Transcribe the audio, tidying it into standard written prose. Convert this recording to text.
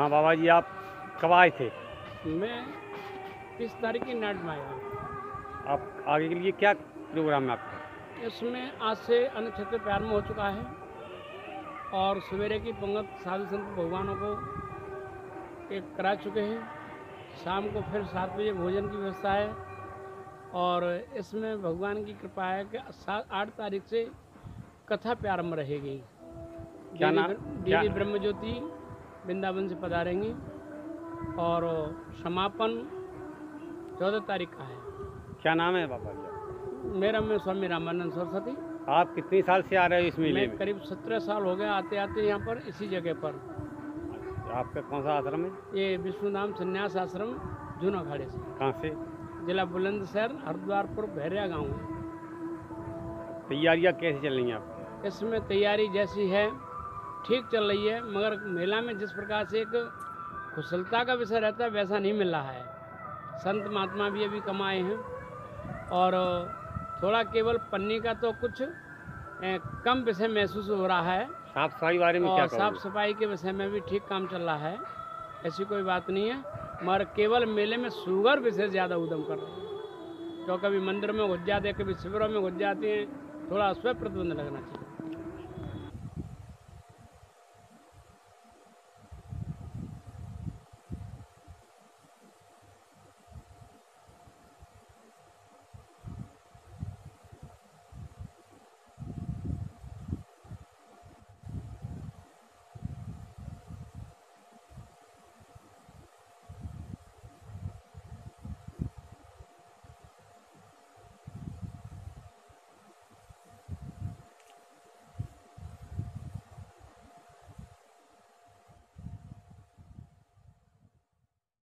हाँ बाबा जी, आप कब आए थे? मैं 30 तारीख की नाइट में आया हूँ। आप आगे के लिए क्या प्रोग्राम है आपका? इसमें आज से अन्न क्षेत्र प्रारंभ हो चुका है और सवेरे की पंगत साधु संत भगवानों को एक करा चुके हैं। शाम को फिर 7 बजे भोजन की व्यवस्था है और इसमें भगवान की कृपा है कि 8 तारीख से कथा प्रारंभ रहेगी। क्या नाम? देवी ब्रह्मज्योति वृंदावन से पधारेंगी और समापन 14 तारीख का है। क्या नाम है बाबा जी आपका? मेरा मैं स्वामी रामानंद सरस्वती। आप कितनी साल से आ रहे हो इस मेले में? करीब 17 साल हो गए आते आते यहाँ पर, इसी जगह पर। आपका कौन सा आश्रम है? ये विष्णुधाम संन्यास आश्रम जूना खाड़े से। कहाँ से? जिला बुलंदशहर, हरिद्वारपुर, भैरिया गांव है। तैयारियाँ कैसी चल रही हैं आपकी? इसमें तैयारी जैसी है ठीक चल रही है, मगर मेला में जिस प्रकार से एक कुशलता का विषय रहता है वैसा नहीं मिल रहा है। संत महात्मा भी अभी कम आए हैं और थोड़ा केवल पन्नी का तो कुछ कम विषय महसूस हो रहा है। साफ सफाई बारे में क्या कहोगे? साफ सफाई के विषय में भी ठीक काम चल रहा है, ऐसी कोई बात नहीं है, मगर केवल मेले में शुगर विषय ज़्यादा उद्यम कर रहे हैं। तो कभी मंदिर में घुस जाते हैं, कभी शिविरों में घुस जाते हैं, थोड़ा उस पर प्रतिबंध लगना चाहिए।